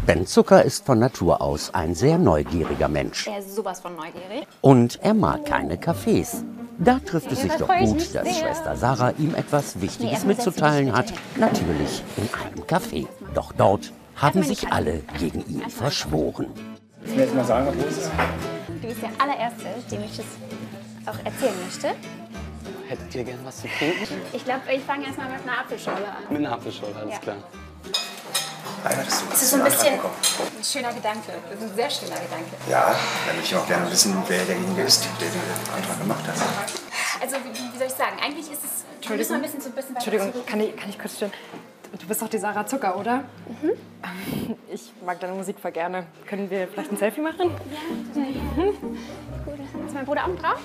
Ben Zucker ist von Natur aus ein sehr neugieriger Mensch. Er ist sowas von neugierig. Und er mag keine Cafés. Da trifft es sich doch gut, dass Schwester Sarah ihm etwas Wichtiges mitzuteilen hat. Natürlich in einem Café. Doch dort haben sich alle gegen ihn verschworen. Willst du mir jetzt mal sagen, was los ist? Du bist der allererste, dem ich das auch erzählen möchte. Hättet ihr gern was zu trinken? Ich glaube, ich fange erstmal mit einer Apfelschorle an. Mit einer Apfelschorle, alles klar. Das ist so ein bisschen ein schöner Gedanke. Das ist ein sehr schöner Gedanke. Ja, dann würde ich auch gerne wissen, wer derjenige ist, der den Antrag gemacht hat. Also, wie soll ich sagen? Eigentlich ist es... Entschuldigung, Entschuldigung, kann ich kurz stören? Du bist doch die Sarah Zucker, oder? Mhm. Ich mag deine Musik voll gerne. Können wir vielleicht ein Selfie machen? Ja, gut. Ist mein Bruder auch drauf?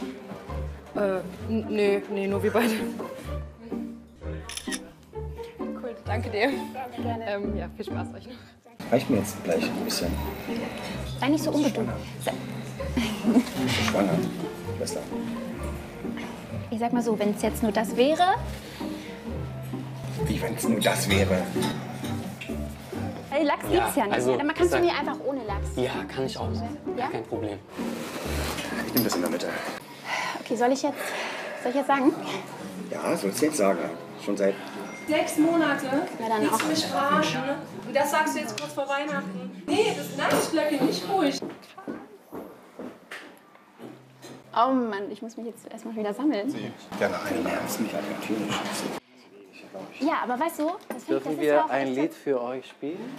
Nee, nur wir beide. Cool, danke dir. Gerne. Ja, viel Spaß euch noch. Reicht mir jetzt gleich ein bisschen. Sei nicht so unbedingt. Bist du schwanger, Schwester? Ich sag mal so, wenn es jetzt nur das wäre... Wie, wenn es nur das wäre? Hey, Lachs gibt's ja nicht. also, Dann kannst du mir einfach ohne Lachs. Ja, kann ich auch. Ja? Kein Problem. Ich nehme das in der Mitte. Okay, soll ich jetzt sagen? Ja, sollst du jetzt sagen. Schon seit... 6 Monate. Ja, dann Willst auch. du mich verarschen? Und das sagst du jetzt kurz vor Weihnachten. Nee, ich bleibe nicht ruhig. Oh Mann, ich muss mich jetzt erstmal wieder sammeln. Gerne einen Herzen, mich natürlich. Ja, aber weißt du, das Dürfen ist wir ja auch ein echt Lied für euch spielen?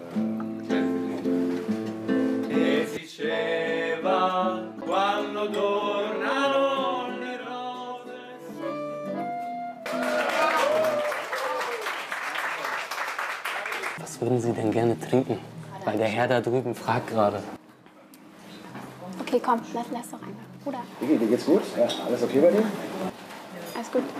Was würden Sie denn gerne trinken? Weil der Herr da drüben fragt gerade. Okay, komm, lass doch einfach. Bruder, Vicky, dir geht's gut? Ja, alles okay bei dir? alles gut.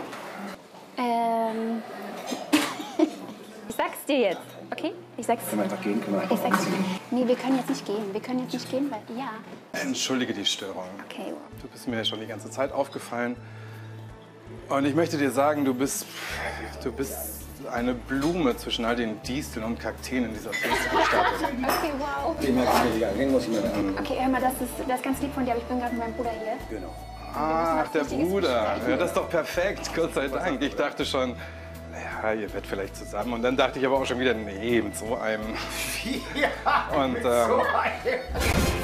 Ich sag's dir jetzt, okay? Ich sag's. Können wir einfach gehen? Können wir Ich sag's. Nee, wir können jetzt nicht gehen. Wir können jetzt nicht gehen, weil... Ja. Entschuldige die Störung. Okay. Du bist mir ja schon die ganze Zeit aufgefallen. Und ich möchte dir sagen, du bist eine Blume zwischen all den Disteln und Kakteen in dieser Pfingststadt. Okay, wow. Den muss ich mir an. Okay, hör mal, das ist ganz lieb von dir, aber ich bin gerade mit meinem Bruder hier. Genau. Ach, der Bruder. Ja, das ist doch perfekt. Gott sei Dank. Ich dachte schon, naja, ihr werdet vielleicht zusammen. Und dann dachte ich aber auch schon wieder, nee, mit so einem. Ja, Und, mit so einem.